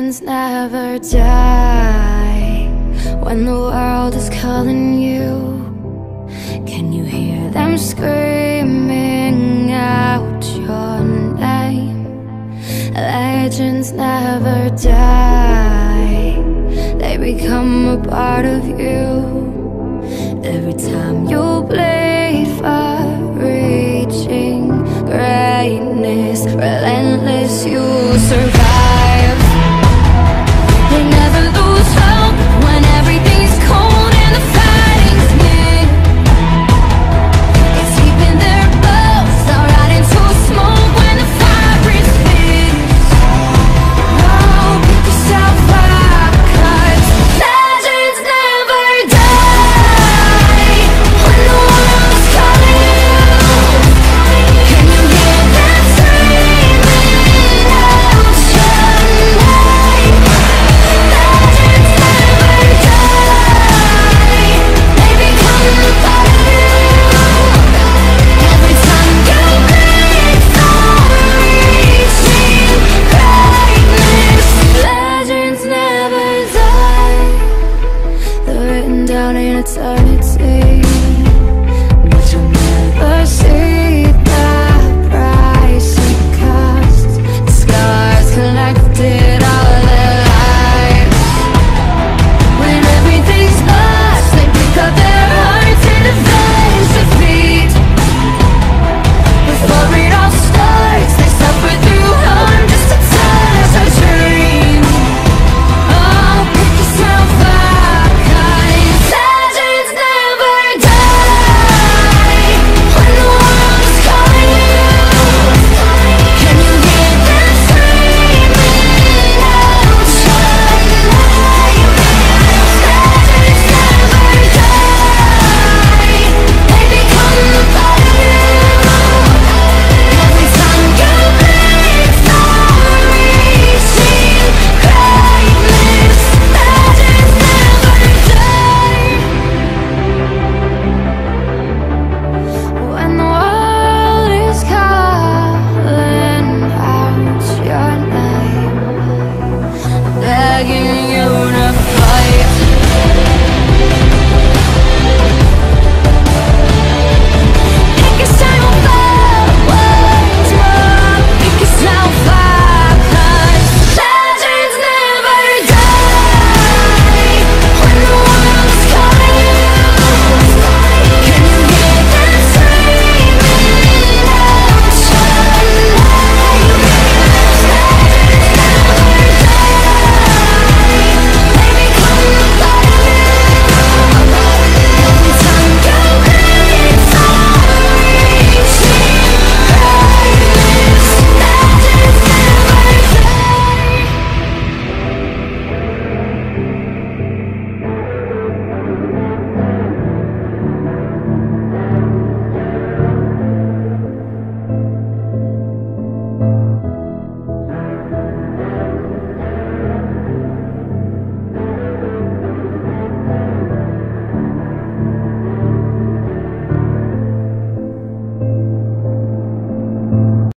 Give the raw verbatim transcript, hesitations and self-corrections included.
Legends never die. When the world is calling you, can you hear them screaming out your name? Legends never die. They become a part of you. Every time you bleed for reaching greatness, relentless, you survive. They never lose hope when everything's cold and the fighting's near. It's deep in their bones, all right into smoke when the fire is fierce. Oh, pick yourself up, 'cause legends never die. When the world is calling you, can you hear them screaming out your name? Legends never die. They become a part of you. Every time you bleed for reaching greatness, legends never die. They're written down in eternity.